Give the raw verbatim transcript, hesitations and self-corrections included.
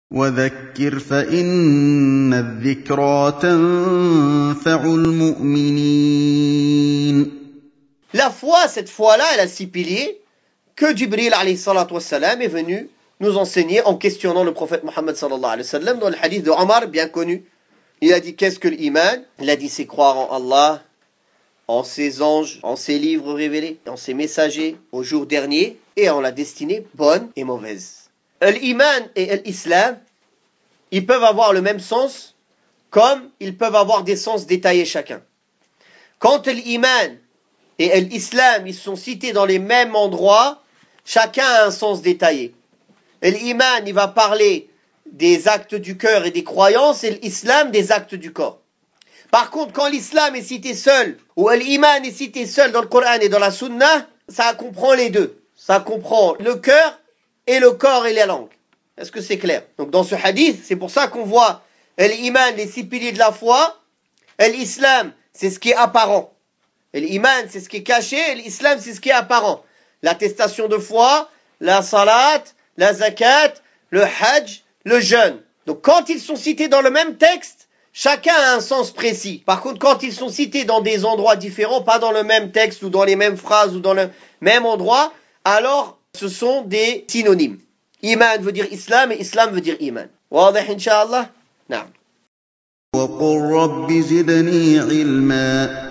وذكر فإن الذكرى تنفع المؤمنين. La foi, cette foi-là, elle a six piliers que Jibril alayhi salatu wassalam est venu nous enseigner en questionnant le prophète Mohammed sallallahu alayhi wa sallam dans le hadith de Omar, bien connu. Il a dit qu'est-ce que l'iman? Il a dit c'est croire en Allah, en ses anges, en ses livres révélés, en ses messagers, au jour dernier et en la destinée bonne et mauvaise. L'iman et l'islam, ils peuvent avoir le même sens comme ils peuvent avoir des sens détaillés chacun. Quand l'iman et l'islam, ils sont cités dans les mêmes endroits, chacun a un sens détaillé. L'iman, il va parler des actes du cœur et des croyances, et l'islam des actes du corps. Par contre, quand l'islam est cité seul, ou l'iman est cité seul dans le Coran et dans la Sunna, ça comprend les deux. Ça comprend le cœur et le corps et la langue. Est-ce que c'est clair? Donc dans ce hadith, c'est pour ça qu'on voit l'iman, les six piliers de la foi, l'islam, c'est ce qui est apparent. L'iman, c'est ce qui est caché, et l'islam, c'est ce qui est apparent. L'attestation de foi, la salat, la zakat, le hajj, le jeûne. Donc quand ils sont cités dans le même texte, chacun a un sens précis. Par contre, quand ils sont cités dans des endroits différents, pas dans le même texte ou dans les mêmes phrases ou dans le même endroit, alors ce sont des synonymes. Iman veut dire islam et islam veut dire iman. واضح إن شاء الله؟ نعم. وقل رب زدني علما